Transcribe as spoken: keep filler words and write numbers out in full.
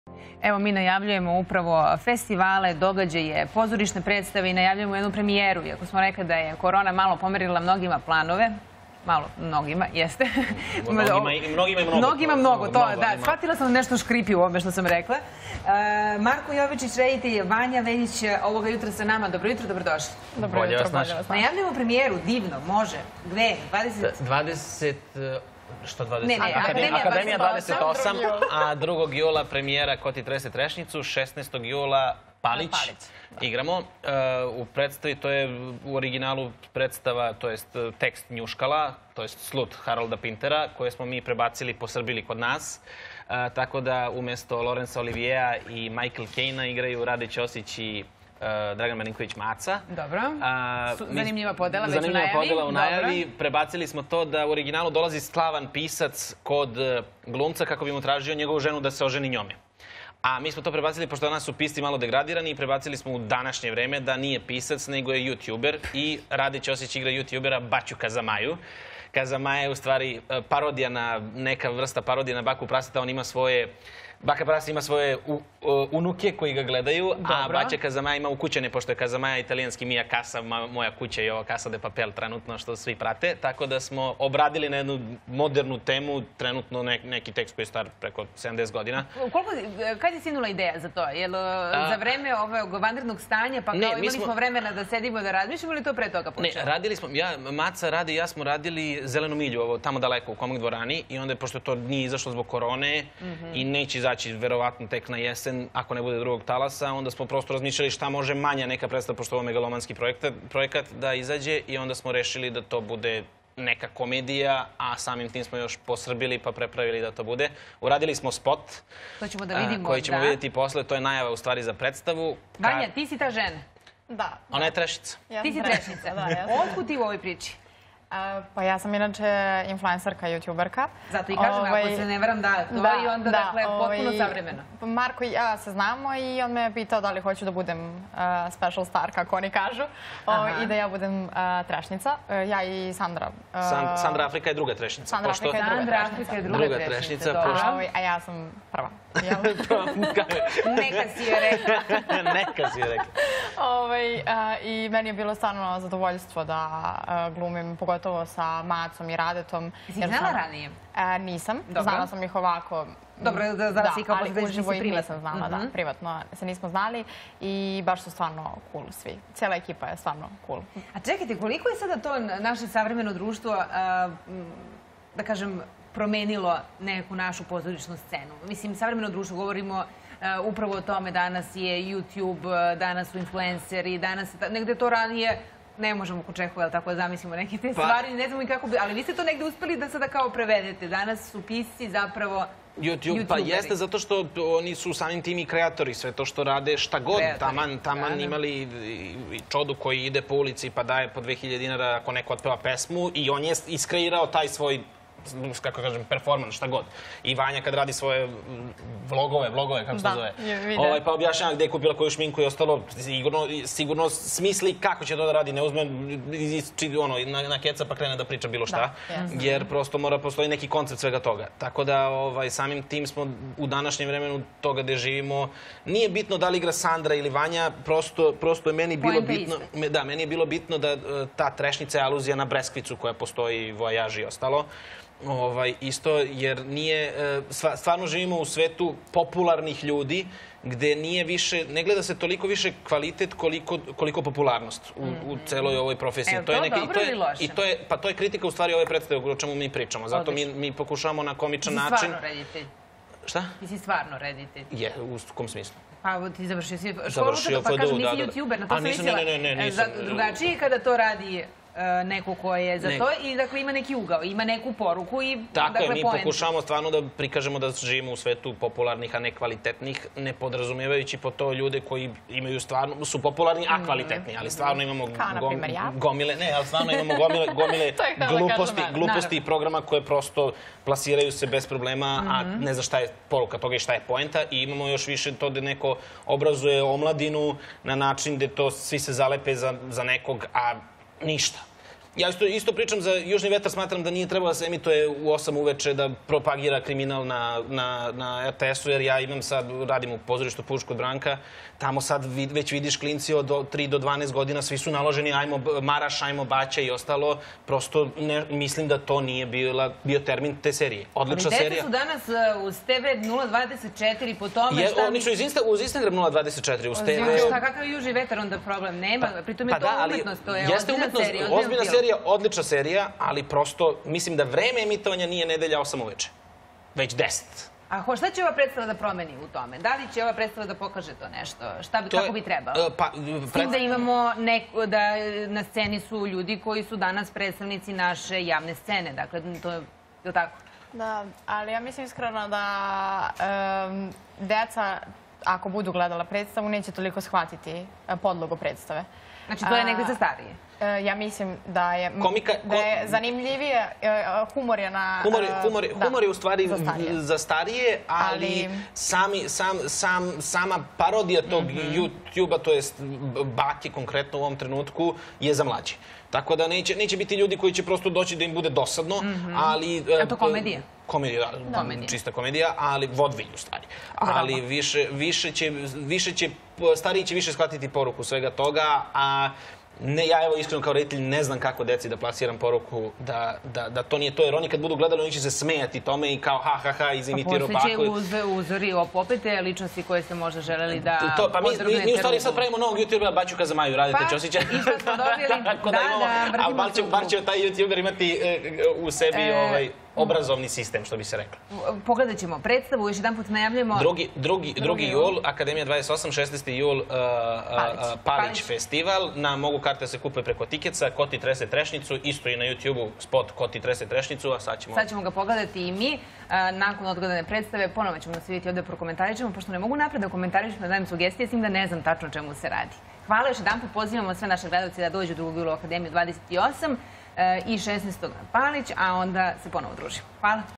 Evo, mi najavljujemo upravo festivale, događaje, pozorišne predstave i najavljujemo jednu premijeru. Iako smo rekli da je korona malo pomerila mnogima planove, malo, mnogima, jeste. Mnogima i mnogo. Mnogima mnogo, to, da. Shvatila sam nešto škripi u ovome što sam rekla. Marko Jovičić, reditelj, Vanja Veljić, ovoga jutra sa nama. Dobro jutro, dobrodošli. Dobro jutro, bolje vas. Najavljujemo premijeru, divno, može. Gde? dvadeset... dvadeset... Što dvadeset? Ne, ne, Akademija dvadeset osam, a drugog jula premijera Ko ti trese trešnicu, šesnaestog jula Palić igramo. U predstavi, to je u originalu predstava, to jest tekst Njuškala, to jest Slut Harolda Pintera, koje smo mi prebacili, posrbili kod nas. Tako da umjesto Lorenza Olivieja i Michael Caine-a igraju Rade Ćosić i Dragan Marinković-Maca. Dobro. Zanimljiva podela, već u najavi. Zanimljiva podela u najavi. Prebacili smo to da u originalu dolazi slavan pisac kod glumca kako bi mu tražio njegovu ženu da se oženi njome. A mi smo to prebacili, pošto danas su pisci malo degradirani, i prebacili smo u današnje vreme da nije pisac, nego je youtuber. I Rade Ćosić igra youtubera Baću Kazamaju. Kazamaja je u stvari parodija na, neka vrsta parodija na Baku Praseta. On ima svoje... Baka Prasa ima svoje unuke koji ga gledaju, a Baća Kazamaja ima ukućene, pošto je Kazamaja italijanski Mia Casa, moja kuća i ova Casa de Papel trenutno, što svi prate. Tako da smo obradili na jednu modernu temu, trenutno neki tekst koji je star preko sedamdeset godina. Kad je sinula ideja za to? Je li za vreme ovog vanrednog stanja, pa kao imali smo vremena da sedimo da razmišljamo, ili to pre toga počelo? Ne, radili smo, Maca radi i ja smo radili Zelenu milju, tamo daleko u Komik dvorani, i onda, pošto to nije izašlo zbog korone i neće izaći verovatno tek na jesen, ako ne bude drugog talasa, onda smo prosto razmišljali šta može manja neka predstava, pošto ovo je megalomanski projekat, da izađe, i onda smo rešili da to bude neka komedija, a samim tim smo još posrbili pa prepravili da to bude. Uradili smo spot koji ćemo vidjeti posle, to je najava u stvari za predstavu. Vanja, ti si ta žena? Da. Ona je trešica. Ti si trešica, da. Otkud ti u ovoj priči? Pa ja sam inače influencerka, youtuberka. Zato i kažem, ako se ne varam da to, i onda, dakle, potpuno savremeno. Marko i ja se znamo i on me je pitao da li hoću da budem special star, kako oni kažu, i da ja budem trešnica. Ja i Sandra. Sandra Afrika je druga trešnica. Sandra Afrika je druga trešnica. A ja sam prva. Neka si je rekla. Neka si je rekla. I meni je bilo stvarno zadovoljstvo da glumim, pogotovo sa Macom i Radetom. Si znala ranije? Nisam. Znala sam ih ovako. Dobro, znala si i kao ali uživo i nisam znala, da. Privatno se nismo znali i baš su stvarno cool svi. Cijela ekipa je stvarno cool. A čekajte, koliko je sada to naše savremeno društvo, da kažem, promenilo neku našu pozorišnu scenu? Mislim, savremeno društvo, govorimo upravo o tome, danas je YouTube, danas su influenceri, danas je negde to ranije, ne možemo kod Čehova, ali tako da zamislimo neke te stvari, ne znamo i kako bi, ali vi ste to negde uspeli da sada kao prevedete. Danas su pisci zapravo YouTube, pa jeste, zato što oni su samim tim i kreatori, sve to što rade šta god, taman imali čodu koji ide po ulici pa daje po dve hiljade dinara ako neko otpeva pesmu, i on je iskreirao taj svoj, kako kažem, performans, šta god. I Vanja kad radi svoje vlogove, vlogove, kako se zove, pa objašnjava gde je kupila koju šminku i ostalo, sigurno smisli kako će to da radi, ne uzme na keca pa krene da priča bilo šta, jer prosto mora postoji neki koncept svega toga. Tako da samim tim smo u današnjem vremenu toga gde živimo, nije bitno da li igra Sandra ili Vanja, prosto je meni bilo bitno, da, meni je bilo bitno da ta trešnica je aluzija na Breskvicu koja postoji, Vojaž i ostalo, isto, jer nije, stvarno živimo u svetu popularnih ljudi, gde nije više, ne gleda se toliko više kvalitet koliko popularnost u celoj ovoj profesiji. Je to dobro ili loše? Pa to je kritika u stvari ove predstave o čemu mi pričamo. Zato mi pokušavamo na komičan način... Ti si stvarno reditelj? Šta? Ti si stvarno reditelj? Je, u kom smislu? Pa ti završio si školu, pa kažem nisi youtuber, na to sam mislila. Drugačije kada to radi neko ko je za to i dakle ima neki ugao, ima neku poruku i dakle poentu. Tako je, mi pokušavamo stvarno da prikažemo da živimo u svetu popularnih, a ne kvalitetnih, ne podrazumijevajući po to ljude koji imaju stvarno, su popularni, a kvalitetni, ali stvarno imamo gomile, ne, ali stvarno imamo gomile gluposti i programa koje prosto plasiraju se bez problema, a ne zna šta je poruka toga i šta je poenta, i imamo još više to da neko obrazuje omladinu na način gde to svi se zalepe za nekog, a ništa. Ja isto, isto pričam za Južni vetar, smatram da nije trebalo da se emituje u osam uveče da propagira kriminal na, na, na er te esu, jer ja imam sad, radim u pozorištu Puš kod Branka, tamo sad vid, već vidiš klinci od tri do dvanaest godina, svi su naloženi, ajmo Maraš, ajmo Baća i ostalo, prosto ne, mislim da to nije bila, bio termin te serije. Odlična ali serija. Deca su danas uz te ve nula dvadeset četiri po tome je, šta... Oni su iz Insta, uz Instagram nula dvadeset četiri, uz te ve... Šta, kakav je Južni vetar onda problem? Nema, pritom je pa to da, ali umetnost, to je jeste ozbiljna umetnost, serija, ozbiljna serija, odlična serija, ali prosto mislim da vreme emitovanja nije nedelja osam uveče, već deset. A ho, šta će ova predstava da promeni u tome? Da li će ova predstava da pokaže to nešto? Šta bi, To kako je, bi trebalo? uh, pa, S tim da imamo neko, da na sceni su ljudi koji su danas predstavnici naše javne scene. Dakle, to je, je tako? Da, ali ja mislim iskreno da em, deca, ako budu gledala predstavu, neće toliko shvatiti e, podlogu predstave. Znači, to je negdje za starije? E, ja mislim da je, Komika, da je zanimljivije, e, humor je na... Humor, humor, da, humor je u stvari za starije, za starije ali, ali... Sami, sam, sam, sama parodija tog mm-hmm. YouTube-a, to jest bake konkretno u ovom trenutku, je za mlađe. Tako da neće, neće biti ljudi koji će prosto doći da im bude dosadno, mm-hmm. ali... A to komedija? Komedija, da, komedija. Čista komedija, ali vodvilj u stvari. Ali više, više, će, više će, stariji će više shvatiti poruku svega toga, a ne, ja evo iskreno kao roditelj ne znam kako deci da plasiram poruku da, da, da to nije to, jer oni kad budu gledali oni će se smejati tome i kao ha ha ha izimitirao baku. Pa poslije će uz, uzori opopete ličnosti koje ste možda želeli da... To, pa mi, mi, mi u stvari sad pravimo novog youtubera Baću Kazamaju, radite pa, Ćosića. Pa, i što smo dobili, da, da, da, a bar će, bar će taj youtuber imati uh, u sebi e, ovaj, obrazovni sistem, što bi se reklo. Pogledat ćemo predstavu, još jedan put najavljamo... Drugi, drugi, drugi jul, Akademija dvadeset osam, šesnaesti jul, uh, Palić, uh, Palić, Palić festival. Na mogu karte se kupe preko Tikeca, Koti trese trešnicu, isto i na YouTube-u spot Koti trese trešnicu, a sad ćemo... Sad ćemo ga pogledati i mi. Nakon odgledane predstave ponovo ćemo nas vidjeti ovdje prokomentarićemo, pošto ne mogu napred da komentarićemo, da dajem sugestije, s tim da ne znam tačno o čemu se radi. Hvala još jedan put, pozivamo sve naše gledalce da dođu drugog jula u Akademiju dvadeset osam i šesnaestog na Palić, a onda se ponovo družimo. Hvala.